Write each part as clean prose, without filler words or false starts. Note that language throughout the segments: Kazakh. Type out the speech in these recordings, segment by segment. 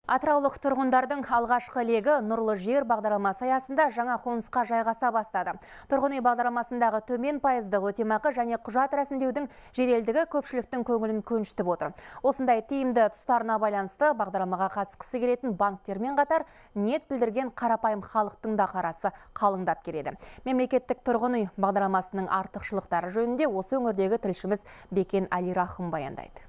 Атыраулық тұрғындардың алғашқы легі Нұрлы жер бағдарламасы аясында жаңа қонысқа жайғаса бастады. Тұрғын үй бағдарламасындағы төмен пайыздық өтемақы және құжат рәсімдеудің жеделдігі көпшіліктің көңілін көншітіп отыр. Осындай тиімді тұстарына байланысты бағдарламаға қатысқысы келетін банктермен қатар ниет білдірген қарапайым халықтың да қарасы қалыңдап келеді. Мемлекеттік тұрғын үй бағдарламасының артықшылықтары жөнінде осы өңірдегі тілшіміз Бекен Алирахым баяндайды.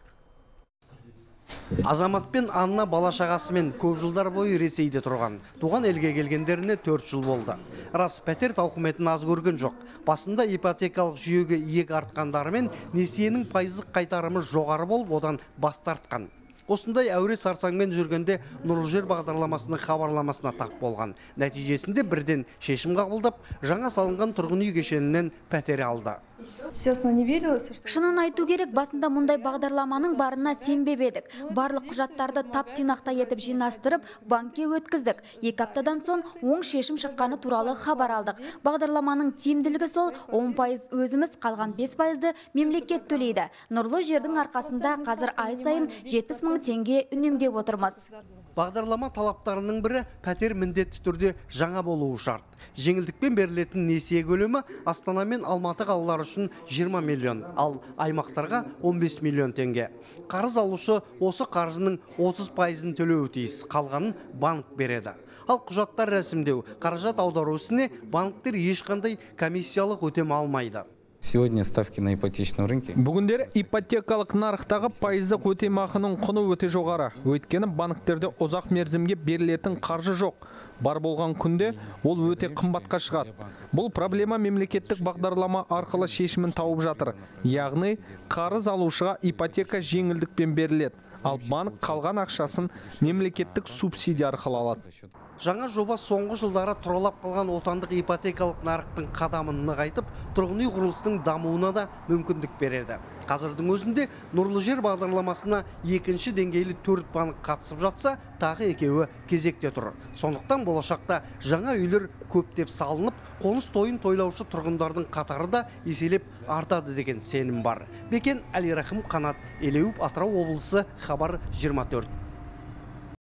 Азамат пен Анна бала-шағасымен көп жылдар бойы Ресейде тұрған. Туған елге келгендеріне 4 жыл болды. Рас, пәтер тауқыметін аз көрген жоқ. Басында ипотекалық жүйеге иек артқандарымен несиенің пайыздық қайтарымы жоғары болып, одан бас тартқан. Осындай әуре сарсаңмен жүргенде Нұрлы жер бағдарламасының хабарламасына тап болған. Нәтижесінде бірден шешім қабылдап, жаңа салынған тұрғын үй кешенінен пәтер алды. Шынын айту керек, басында мұндай бағдарламаның барына сенбеп едік. Барлық құжаттарды тап-тұйнақтай етіп жинастырып, банкке өткіздік. 2 аптадан соң оң шешім шыққаны туралы хабар алдық. Бағдарламаның тиімділігі сол, 10% өзіміз, қалған 5%-ді мемлекет төлейді. Нұрлы жердің арқасында қазір ай сайын 70 мың теңге үнемдеп отырмыз. Бағдарлама талаптарының бірі пәтер міндетті түрде жаңа болуы шарт. Жеңілдікпен берілетін несие көлемі Астана мен Алматы қалалары үшін 20 миллион, ал аймақтарға 15 миллион теңге. Қарыз алушы осы қаржының 30%-ын төлеуі тиіс, қалғанын банк береді. Ал құжаттар рәсімдеу, қаражат аудару ісіне банктер ешқандай комиссиялық өтем алмайды. Сегодня ставки на ипотечном рынке. Бүгіндері ипотекалық нарықтағы пайыздық өтемақының құны өте жоғары. Өйткені банктерде ұзақ мерзімге берілетін қаржы жоқ. Бар болған күнде ол өте қымбатқа шығады. Бұл проблема мемлекеттік бағдарлама арқылы шешімін тауып жатыр. Яғни қарыз алушыға ипотека жеңілдікпен беріледі, ал банк қалған ақшасын мемлекеттік субсидия арқылы алады. Жаңа жоба соңғы жылдары тұралап қалған отандық ипотекалық нарықтың қадамын нығайтып, тұрғын үй құрылысының дамуына да мүмкіндік береді. Қазірдің өзінде Нұрлы жер бағдарламасына екінші деңгейлі 4 банк қатысып жатса, тағы 2-і кезекте тұр. Сондықтан болашақта жаңа үйлер көптеп салынып, қоныс тойын тойлаушы тұрғындардың қатары да еселеп артады деген сенім бар. Бекен Алирахым, Қанат Елеуіп, Атырау облысы, Хабар 24.